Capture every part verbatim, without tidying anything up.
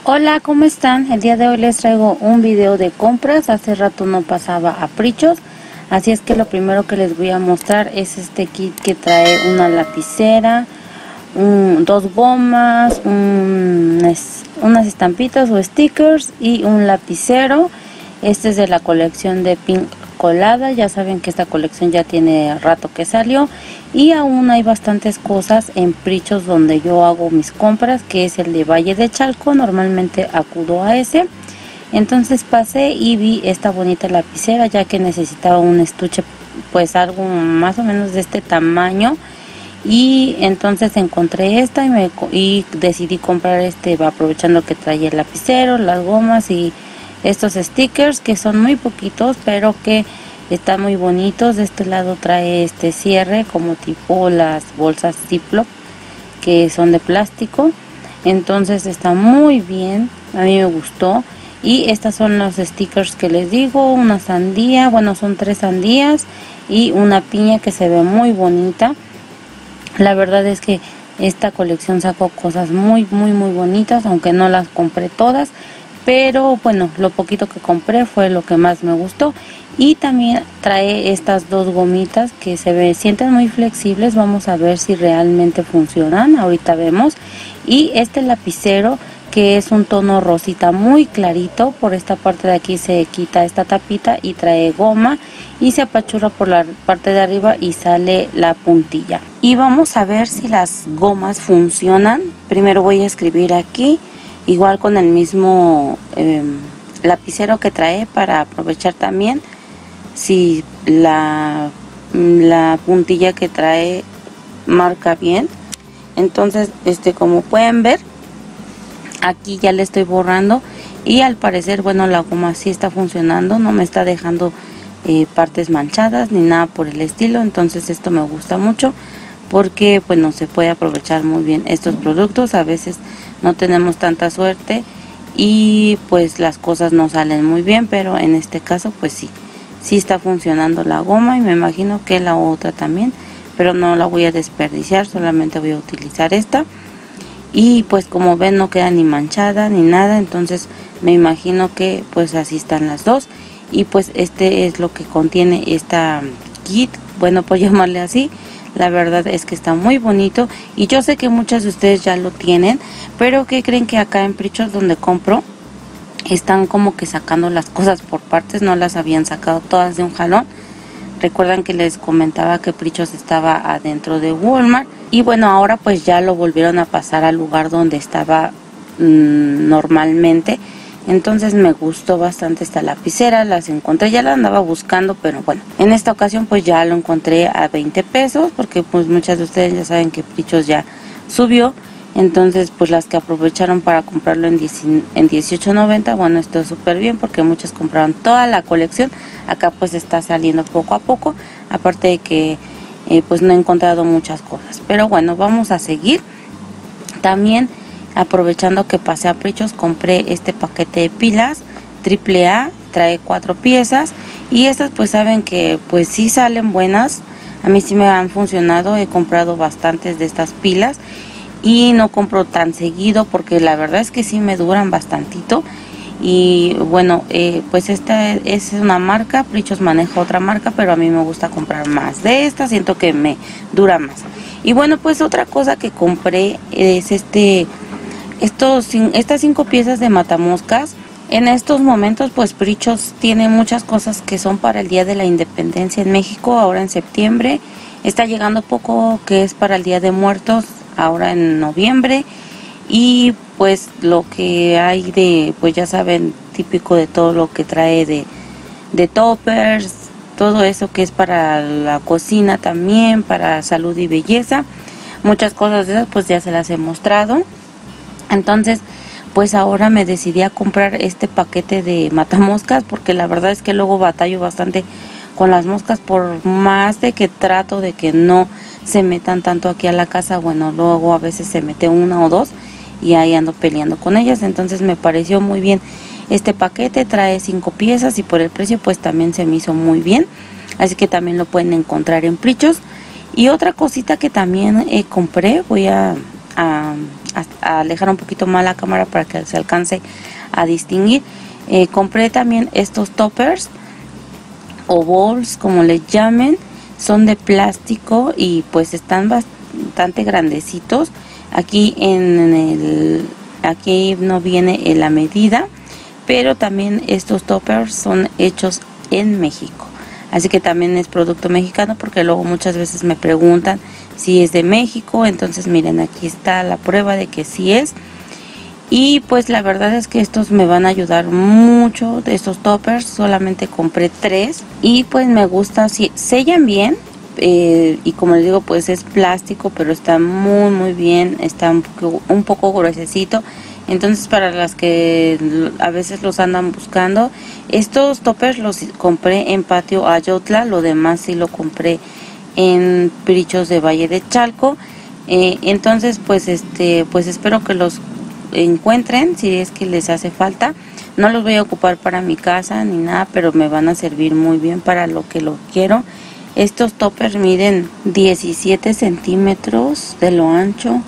Hola, ¿cómo están? El día de hoy les traigo un video de compras. Hace rato no pasaba a Prichos, así es que lo primero que les voy a mostrar es este kit que trae una lapicera, un, dos gomas, un, es, unas estampitas o stickers y un lapicero. Este es de la colección de Pink Colada. Ya saben que esta colección ya tiene rato que salió y aún hay bastantes cosas en Prichos donde yo hago mis compras, que es el de Valle de Chalco. Normalmente acudo a ese. Entonces pasé y vi esta bonita lapicera, ya que necesitaba un estuche pues algo más o menos de este tamaño, y entonces encontré esta y, me, y decidí comprar este, aprovechando que traía el lapicero, las gomas y estos stickers, que son muy poquitos pero que están muy bonitos. De este lado trae este cierre como tipo las bolsas Ziploc, que son de plástico, entonces está muy bien, a mí me gustó. Y estas son los stickers que les digo, una sandía, bueno son tres sandías y una piña que se ve muy bonita. La verdad es que esta colección sacó cosas muy muy muy bonitas, aunque no las compré todas, pero bueno, lo poquito que compré fue lo que más me gustó. Y también trae estas dos gomitas que se ve, sienten muy flexibles. Vamos a ver si realmente funcionan, ahorita vemos. Y este lapicero, que es un tono rosita muy clarito, por esta parte de aquí se quita esta tapita y trae goma y se apachurra por la parte de arriba y sale la puntilla. Y vamos a ver si las gomas funcionan. Primero voy a escribir aquí, igual con el mismo eh, lapicero que trae, para aprovechar también si la, la puntilla que trae marca bien. Entonces este como pueden ver, aquí ya le estoy borrando y al parecer, bueno, la goma sí está funcionando, no me está dejando eh, partes manchadas ni nada por el estilo. Entonces esto me gusta mucho porque bueno, se puede aprovechar muy bien estos productos. A veces no tenemos tanta suerte y pues las cosas no salen muy bien, pero en este caso pues sí, sí está funcionando la goma, y me imagino que la otra también, pero no la voy a desperdiciar, solamente voy a utilizar esta. Y pues como ven, no queda ni manchada ni nada, entonces me imagino que pues así están las dos. Y pues este es lo que contiene esta kit, bueno, por llamarle así. La verdad es que está muy bonito y yo sé que muchas de ustedes ya lo tienen, pero que creen que acá en Prichos donde compro están como que sacando las cosas por partes, no las habían sacado todas de un jalón. Recuerdan que les comentaba que Prichos estaba adentro de Walmart, y bueno, ahora pues ya lo volvieron a pasar al lugar donde estaba mmm, normalmente. Entonces me gustó bastante esta lapicera, las encontré, ya la andaba buscando, pero bueno, en esta ocasión pues ya lo encontré a veinte pesos, porque pues muchas de ustedes ya saben que Prichos ya subió. Entonces pues las que aprovecharon para comprarlo en, en dieciocho noventa, bueno, esto es súper bien porque muchas compraron toda la colección. Acá pues está saliendo poco a poco, aparte de que eh, pues no he encontrado muchas cosas, pero bueno, vamos a seguir. También aprovechando que pasé a Prichos, compré este paquete de pilas triple A, trae cuatro piezas y estas pues saben que pues sí salen buenas. A mí sí me han funcionado, he comprado bastantes de estas pilas y no compro tan seguido porque la verdad es que sí me duran bastantito. Y bueno, eh, pues esta es una marca, Prichos maneja otra marca, pero a mí me gusta comprar más de esta, siento que me dura más. Y bueno, pues otra cosa que compré es este estos estas cinco piezas de matamoscas. En estos momentos pues Prichos tiene muchas cosas que son para el Día de la Independencia en México, ahora en septiembre. Está llegando poco que es para el Día de Muertos, ahora en noviembre. Y pues lo que hay de, pues ya saben, típico de todo lo que trae de, de toppers, todo eso que es para la cocina también, para salud y belleza. Muchas cosas de esas pues ya se las he mostrado. Entonces pues ahora me decidí a comprar este paquete de matamoscas, porque la verdad es que luego batallo bastante con las moscas, por más de que trato de que no se metan tanto aquí a la casa. Bueno, luego a veces se mete una o dos y ahí ando peleando con ellas. Entonces me pareció muy bien este paquete, trae cinco piezas y por el precio pues también se me hizo muy bien, así que también lo pueden encontrar en Prichos. Y otra cosita que también eh, compré, voy a, a a, a alejar un poquito más la cámara para que se alcance a distinguir. Eh, compré también estos toppers o bowls, como les llamen, son de plástico y pues están bastante grandecitos. Aquí en el aquí no viene en la medida, pero también estos toppers son hechos en México, así que también es producto mexicano, porque luego muchas veces me preguntan si es de México. Entonces miren, aquí está la prueba de que sí es. Y pues la verdad es que estos me van a ayudar mucho, de estos toppers. Solamente compré tres y pues me gusta, si sellan bien. Eh, y como les digo, pues es plástico, pero está muy muy bien, está un poco, un poco gruesecito. Entonces para las que a veces los andan buscando, estos toppers los compré en Patio Ayotla. Lo demás sí lo compré en Prichos de Valle de Chalco. Eh, entonces pues este pues espero que los encuentren si es que les hace falta. No los voy a ocupar para mi casa ni nada, pero me van a servir muy bien para lo que lo quiero. Estos toppers miden diecisiete centímetros de lo ancho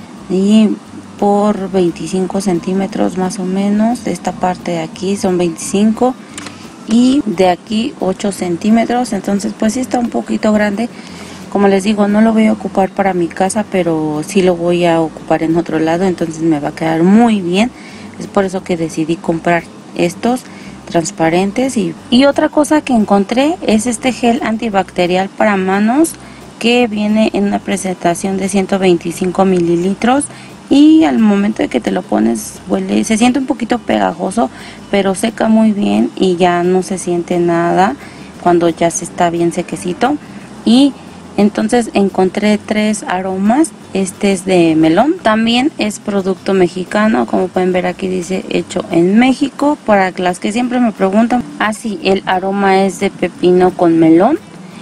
y por veinticinco centímetros más o menos. De esta parte de aquí son veinticinco y de aquí ocho centímetros. Entonces pues sí está un poquito grande. Como les digo, no lo voy a ocupar para mi casa, pero sí lo voy a ocupar en otro lado, entonces me va a quedar muy bien. Es por eso que decidí comprar estos transparentes. Y, y otra cosa que encontré es este gel antibacterial para manos, que viene en una presentación de ciento veinticinco mililitros. Y al momento de que te lo pones, huele, se siente un poquito pegajoso, pero seca muy bien y ya no se siente nada cuando ya se está bien sequecito. Y entonces encontré tres aromas. Este es de melón, también es producto mexicano, como pueden ver aquí dice hecho en México. Para las que siempre me preguntan, así ah, el aroma es de pepino con melón.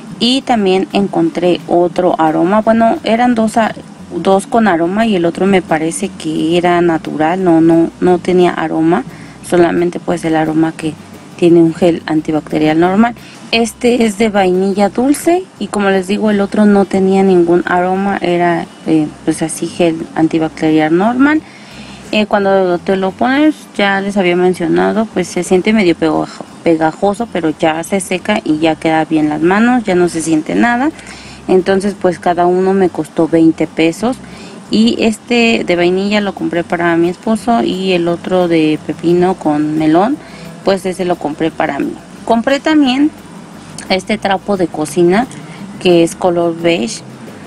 Y también encontré otro aroma, bueno, eran dos, dos con aroma y el otro me parece que era natural, no, no, no tenía aroma, solamente pues el aroma que tiene un gel antibacterial normal. Este es de vainilla dulce y como les digo, el otro no tenía ningún aroma, era eh, pues así gel antibacterial normal. Eh, cuando te lo pones, ya les había mencionado, pues se siente medio pegajoso, pero ya se seca y ya queda bien las manos, ya no se siente nada. Entonces pues cada uno me costó veinte pesos. Y este de vainilla lo compré para mi esposo y el otro de pepino con melón, pues ese lo compré para mí. Compré también este trapo de cocina que es color beige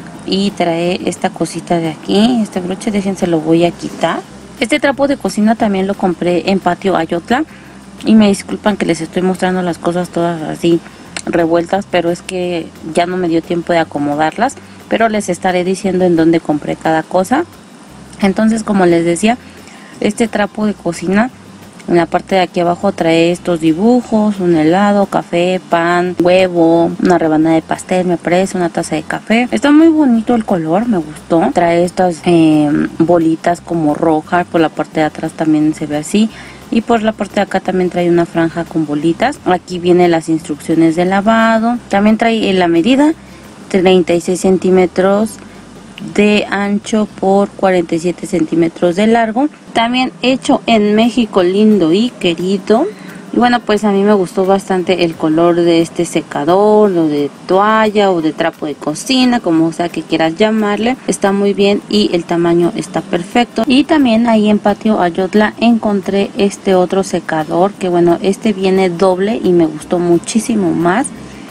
y trae esta cosita de aquí, este broche, déjense lo voy a quitar. Este trapo de cocina también lo compré en Patio Ayotla y me disculpan que les estoy mostrando las cosas todas así revueltas, pero es que ya no me dio tiempo de acomodarlas, pero les estaré diciendo en dónde compré cada cosa. Entonces, como les decía, este trapo de cocina en la parte de aquí abajo trae estos dibujos, un helado, café, pan, huevo, una rebanada de pastel, me parece, una taza de café. Está muy bonito el color, me gustó. Trae estas eh, bolitas como rojas, por la parte de atrás también se ve así. Y por la parte de acá también trae una franja con bolitas. Aquí vienen las instrucciones de lavado. También trae la medida, treinta y seis centímetros de ancho por cuarenta y siete centímetros de largo. También hecho en México, lindo y querido. Y bueno, pues a mí me gustó bastante el color de este secador, o de toalla o de trapo de cocina, como sea que quieras llamarle. Está muy bien y el tamaño está perfecto. Y también ahí en Patio Ayotla encontré este otro secador, que bueno, este viene doble y me gustó muchísimo más.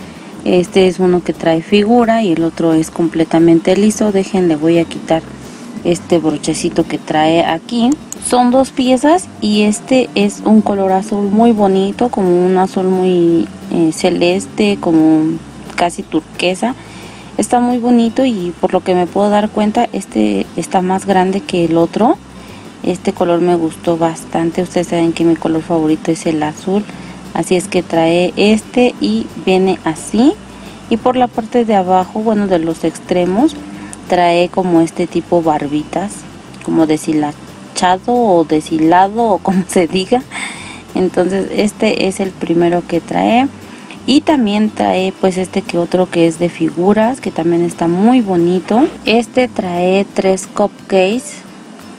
Este es uno que trae figura y el otro es completamente liso. Déjenle, voy a quitar este brochecito que trae aquí. Son dos piezas y este es un color azul muy bonito, como un azul muy eh, celeste, como casi turquesa. Está muy bonito y por lo que me puedo dar cuenta, este está más grande que el otro. Este color me gustó bastante. Ustedes saben que mi color favorito es el azul. Así es que trae este y viene así. Y por la parte de abajo, bueno, de los extremos, trae como este tipo barbitas, como deshilachado o deshilado o como se diga. Entonces este es el primero que trae. Y también trae pues este que otro que es de figuras, que también está muy bonito. Este trae tres cupcakes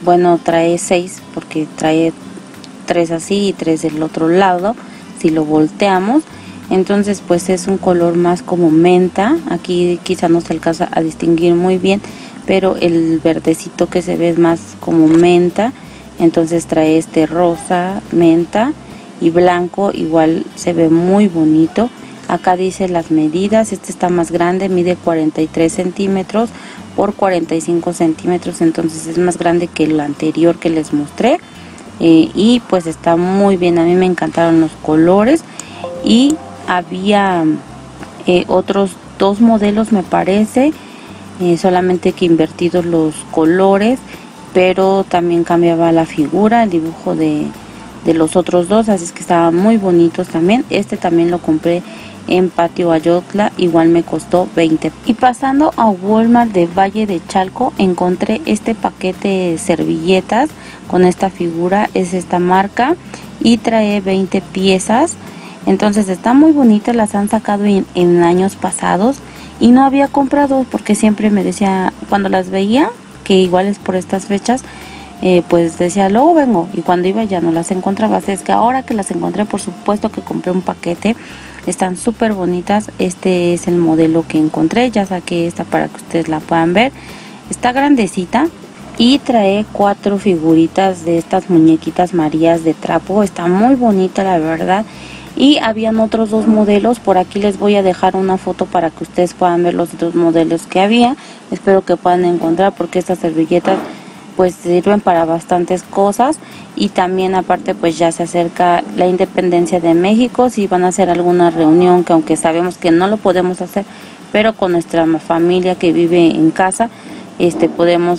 bueno, trae seis porque trae tres así y tres del otro lado si lo volteamos. Entonces pues es un color más como menta. Aquí quizá no se alcanza a distinguir muy bien, pero el verdecito que se ve es más como menta. Entonces trae este rosa, menta y blanco, igual se ve muy bonito. Acá dice las medidas, este está más grande, mide cuarenta y tres centímetros por cuarenta y cinco centímetros, entonces es más grande que el anterior que les mostré. Eh, y pues está muy bien, a mí me encantaron los colores. Y había eh, otros dos modelos me parece, eh, solamente que invertidos los colores, pero también cambiaba la figura, el dibujo de, de los otros dos, así es que estaban muy bonitos también. Este también lo compré en Patio Ayotla, igual me costó veinte. Y pasando a Walmart de Valle de Chalco, encontré este paquete de servilletas con esta figura, es esta marca y trae veinte piezas. Entonces están muy bonitas, las han sacado en, en años pasados y no había comprado porque siempre me decía, cuando las veía, que igual es por estas fechas, eh, pues decía, luego vengo, y cuando iba ya no las encontraba. Así es que ahora que las encontré, por supuesto que compré un paquete. Están súper bonitas, este es el modelo que encontré, ya saqué esta para que ustedes la puedan ver. Está grandecita y trae cuatro figuritas de estas muñequitas Marías de trapo, está muy bonita la verdad. Y habían otros dos modelos, por aquí les voy a dejar una foto para que ustedes puedan ver los dos modelos que había. Espero que puedan encontrar porque estas servilletas pues sirven para bastantes cosas. Y también aparte pues ya se acerca la independencia de México, si van a hacer alguna reunión, que aunque sabemos que no lo podemos hacer, pero con nuestra familia que vive en casa, este podemos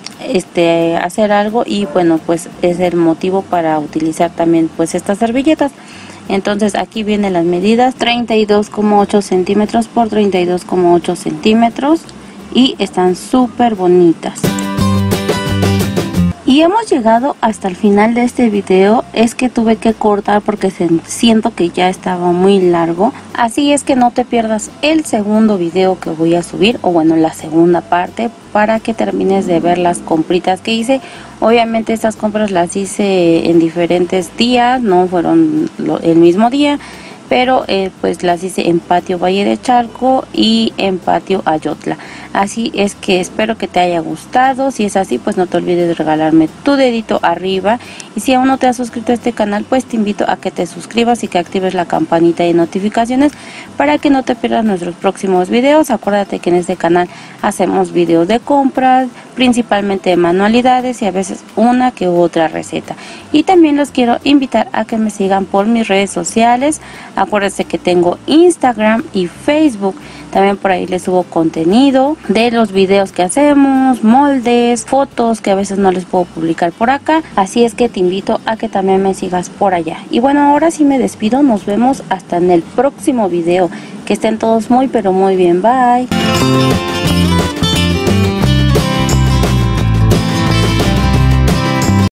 este hacer algo, y bueno pues es el motivo para utilizar también pues estas servilletas. Entonces aquí vienen las medidas, treinta y dos coma ocho centímetros por treinta y dos coma ocho centímetros, y están súper bonitas. Y hemos llegado hasta el final de este video. Es que tuve que cortar porque se, siento que ya estaba muy largo. Así es que no te pierdas el segundo video que voy a subir, o bueno, la segunda parte, para que termines de ver las compritas que hice. Obviamente estas compras las hice en diferentes días, no fueron lo, el mismo día, pero eh, pues las hice en Patio Valle de Chalco y en Patio Ayotla. Así es que espero que te haya gustado. Si es así, pues no te olvides de regalarme tu dedito arriba, y si aún no te has suscrito a este canal, pues te invito a que te suscribas y que actives la campanita de notificaciones para que no te pierdas nuestros próximos videos. Acuérdate que en este canal hacemos videos de compras, principalmente de manualidades y a veces una que otra receta. Y también los quiero invitar a que me sigan por mis redes sociales. Acuérdense que tengo Instagram y Facebook. También por ahí les subo contenido de los videos que hacemos, moldes, fotos que a veces no les puedo publicar por acá. Así es que te invito a que también me sigas por allá. Y bueno, ahora sí me despido. Nos vemos hasta en el próximo video. Que estén todos muy pero muy bien. Bye.